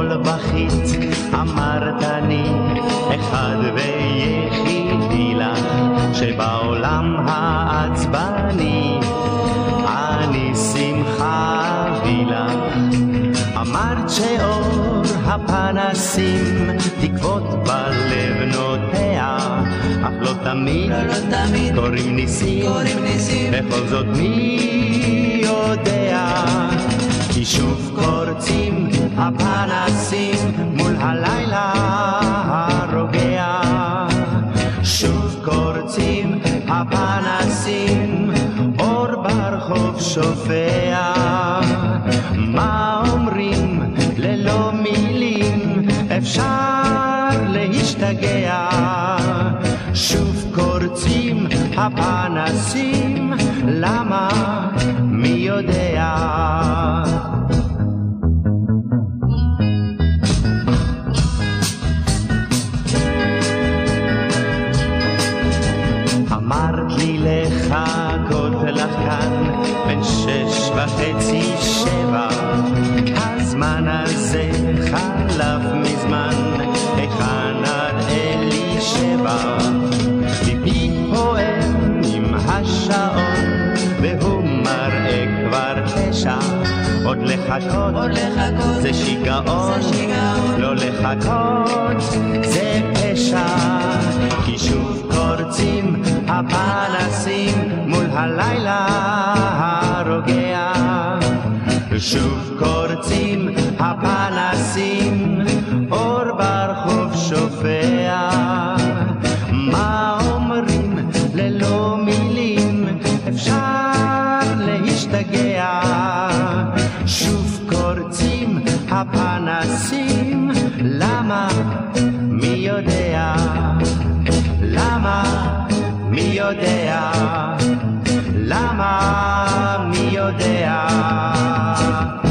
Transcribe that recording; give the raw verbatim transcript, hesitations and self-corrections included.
אתמול בכית, אמרת אני אחד ויחידי לך, שבעולם העצבני אני שמחה לך. אמרת שאור הפנסים תקוות בלב נוטע, אך לא תמיד, לא, לא תמיד קוראים ניסים, קוראים ניסים. בכל זאת מי יודע, כי שוב קורצים הפנסים מול הלילה הרוגע. שוב קורצים הפנסים, אור ברחוב שופע. מה אומרים ללא מילים, אפשר להשתגע. שוב קורצים הפנסים, למה? מי יודע? אמרת לי לחכות לך כאן בין שש וחצי שבע, הזמן הזה חלף מזמן, היכן עד אלישבע. ליבי פועם עם השעון והוא מראה כבר תשע, עוד לחכות, עוד לחכות זה שיגעון, זה שיגעון. לא לחכות זה פשע, כי שוב קורצים הפנסים מול הלילה הרוגע. שוב קורצים הפנסים, אור ברחוב שופע. מה אומרים ללא מילים, אפשר להשתגע. שוב קורצים הפנסים, למה? מי יודע? למה? מי יודע? למה? מי יודע?